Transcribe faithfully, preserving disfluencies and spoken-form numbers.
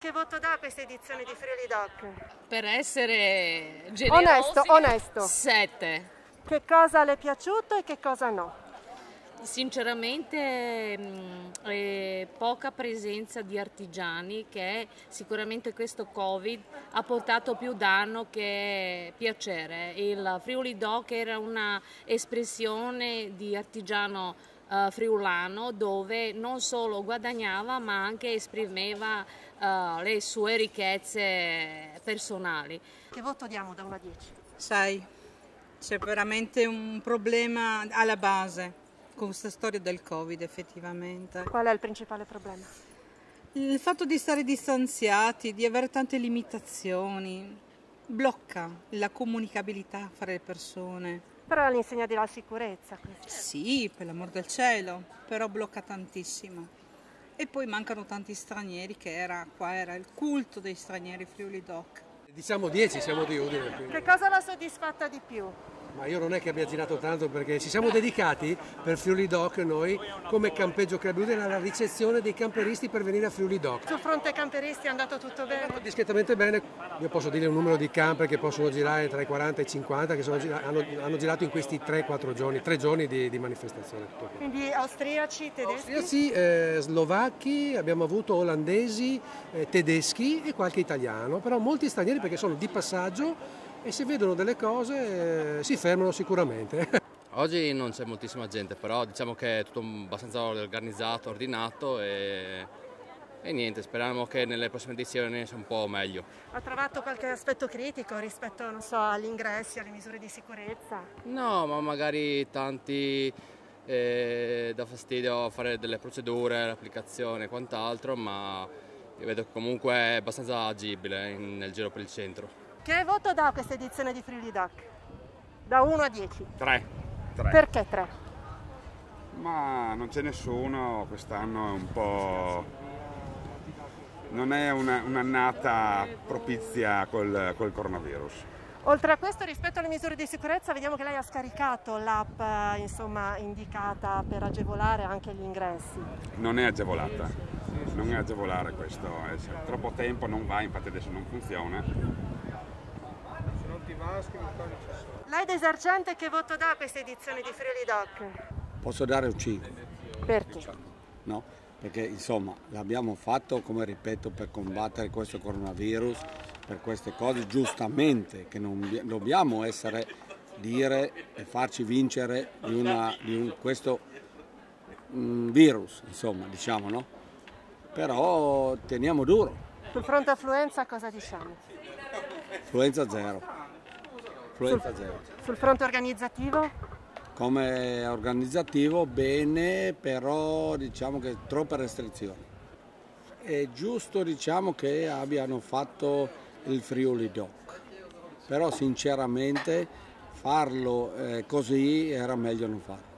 Che voto dà questa edizione di Friuli Doc? Per essere generosi, Onesto, onesto. sette. Che cosa le è piaciuto e che cosa no? Sinceramente mh, eh, poca presenza di artigiani, che sicuramente questo Covid ha portato più danno che piacere. Il Friuli Doc era una espressione di artigiano eh, friulano, dove non solo guadagnava ma anche esprimeva eh, le sue ricchezze personali. Che voto diamo da uno a dieci? Sai, c'è veramente un problema alla base con questa storia del Covid, effettivamente. Qual è il principale problema? Il fatto di stare distanziati, di avere tante limitazioni, blocca la comunicabilità fra le persone. Però è all'insegna della sicurezza questo. Sì, per l'amor del cielo, però blocca tantissimo. E poi mancano tanti stranieri, che era qua era il culto dei stranieri Friuli Doc. Diciamo dieci, siamo di Udine. Quindi. Che cosa l'ha soddisfatta di più? Ma io non è che abbia girato tanto, perché ci siamo dedicati per Friuli Doc noi come Campeggio Club Udine alla ricezione dei camperisti per venire a Friuli Doc. Sul fronte camperisti è andato tutto bene? Discretamente bene. Io posso dire un numero di camper che possono girare tra i quaranta e i cinquanta, che sono, hanno, hanno girato in questi tre quattro giorni, tre giorni di, di manifestazione. Quindi austriaci, tedeschi? Austriaci, eh, slovacchi, abbiamo avuto olandesi, eh, tedeschi e qualche italiano, però molti stranieri perché sono di passaggio e se vedono delle cose eh, si fermano sicuramente. Oggi non c'è moltissima gente, però diciamo che è tutto abbastanza organizzato, ordinato e, e niente, speriamo che nelle prossime edizioni sia un po' meglio. Ha trovato qualche aspetto critico rispetto, non so, agli ingressi, alle misure di sicurezza? No, ma magari tanti eh, dà fastidio fare delle procedure, l'applicazione e quant'altro, ma io vedo che comunque è abbastanza agibile in, nel giro per il centro. Che voto dà questa edizione di Friuli Doc? Da uno a dieci? tre. tre. Perché tre? Ma non c'è nessuno, quest'anno è un po'... non è un'annata propizia col, col coronavirus. Oltre a questo, rispetto alle misure di sicurezza, vediamo che lei ha scaricato l'app insomma, indicata per agevolare anche gli ingressi. Non è agevolata, non è agevolare questo, è troppo tempo, non va, infatti adesso non funziona. Lei da esercente che voto dà a questa edizione di Friuli Doc? Posso dare un cinque. Perché? No? Perché insomma l'abbiamo fatto, come ripeto, per combattere questo coronavirus, per queste cose, giustamente, che non dobbiamo essere, dire e farci vincere di, una, di un, questo um, virus, insomma, diciamo, no? Però teniamo duro. Sul fronte affluenza cosa diciamo? Affluenza zero. Affluenza zero. Sul fronte organizzativo? Come organizzativo bene, però diciamo che troppe restrizioni. È giusto, diciamo, che abbiano fatto il Friuli Doc, però sinceramente farlo eh, così era meglio non farlo.